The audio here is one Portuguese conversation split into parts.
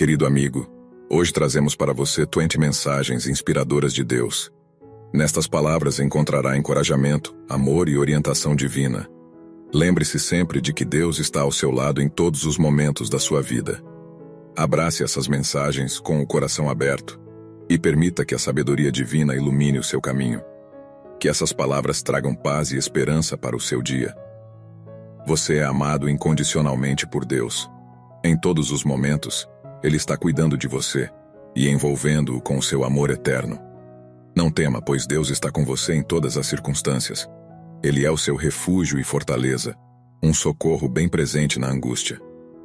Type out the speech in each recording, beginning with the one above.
Querido amigo, hoje trazemos para você 20 mensagens inspiradoras de Deus. Nestas palavras encontrará encorajamento, amor e orientação divina. Lembre-se sempre de que Deus está ao seu lado em todos os momentos da sua vida. Abrace essas mensagens com o coração aberto e permita que a sabedoria divina ilumine o seu caminho. Que essas palavras tragam paz e esperança para o seu dia. Você é amado incondicionalmente por Deus. Em todos os momentos, Ele está cuidando de você e envolvendo-o com o seu amor eterno. Não tema, pois Deus está com você em todas as circunstâncias. Ele é o seu refúgio e fortaleza, um socorro bem presente na angústia.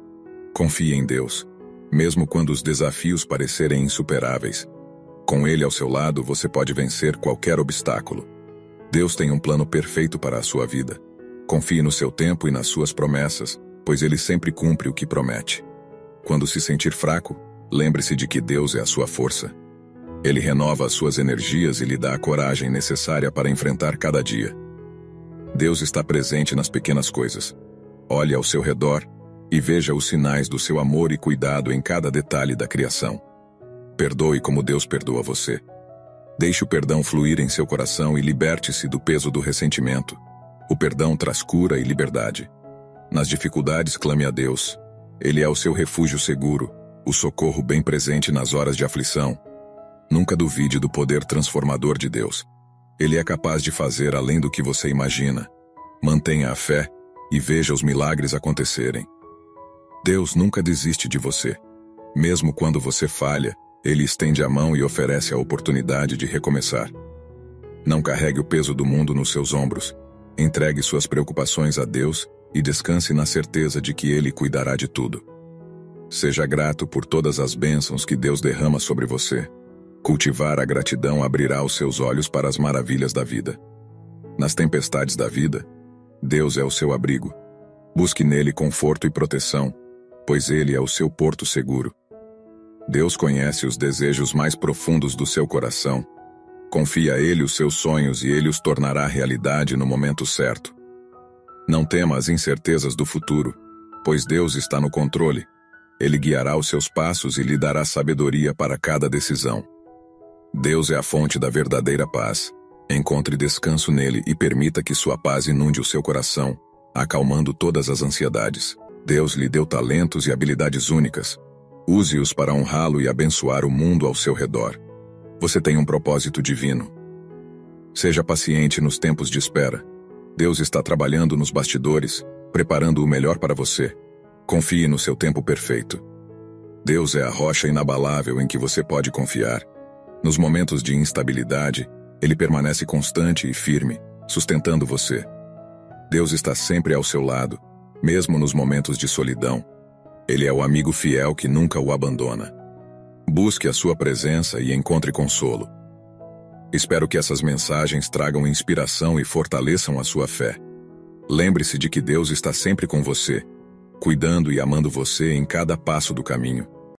Confie em Deus, mesmo quando os desafios parecerem insuperáveis. Com Ele ao seu lado, você pode vencer qualquer obstáculo. Deus tem um plano perfeito para a sua vida. Confie no seu tempo e nas suas promessas, pois Ele sempre cumpre o que promete. Quando se sentir fraco, lembre-se de que Deus é a sua força. Ele renova as suas energias e lhe dá a coragem necessária para enfrentar cada dia. Deus está presente nas pequenas coisas. Olhe ao seu redor e veja os sinais do seu amor e cuidado em cada detalhe da criação. Perdoe como Deus perdoa você. Deixe o perdão fluir em seu coração e liberte-se do peso do ressentimento. O perdão traz cura e liberdade. Nas dificuldades, clame a Deus. Ele é o seu refúgio seguro, o socorro bem presente nas horas de aflição. Nunca duvide do poder transformador de Deus. Ele é capaz de fazer além do que você imagina. Mantenha a fé e veja os milagres acontecerem. Deus nunca desiste de você. Mesmo quando você falha, Ele estende a mão e oferece a oportunidade de recomeçar. Não carregue o peso do mundo nos seus ombros. Entregue suas preocupações a Deus e descanse na certeza de que Ele cuidará de tudo. Seja grato por todas as bênçãos que Deus derrama sobre você. Cultivar a gratidão abrirá os seus olhos para as maravilhas da vida. Nas tempestades da vida, Deus é o seu abrigo. Busque nele conforto e proteção, pois Ele é o seu porto seguro. Deus conhece os desejos mais profundos do seu coração. Confie a Ele os seus sonhos e Ele os tornará realidade no momento certo. Não tema as incertezas do futuro, pois Deus está no controle. Ele guiará os seus passos e lhe dará sabedoria para cada decisão. Deus é a fonte da verdadeira paz. Encontre descanso nele e permita que sua paz inunde o seu coração, acalmando todas as ansiedades. Deus lhe deu talentos e habilidades únicas. Use-os para honrá-lo e abençoar o mundo ao seu redor. Você tem um propósito divino. Seja paciente nos tempos de espera. Deus está trabalhando nos bastidores, preparando o melhor para você. Confie no seu tempo perfeito. Deus é a rocha inabalável em que você pode confiar. Nos momentos de instabilidade, Ele permanece constante e firme, sustentando você. Deus está sempre ao seu lado, mesmo nos momentos de solidão. Ele é o amigo fiel que nunca o abandona. Busque a sua presença e encontre consolo. Espero que essas mensagens tragam inspiração e fortaleçam a sua fé. Lembre-se de que Deus está sempre com você, cuidando e amando você em cada passo do caminho.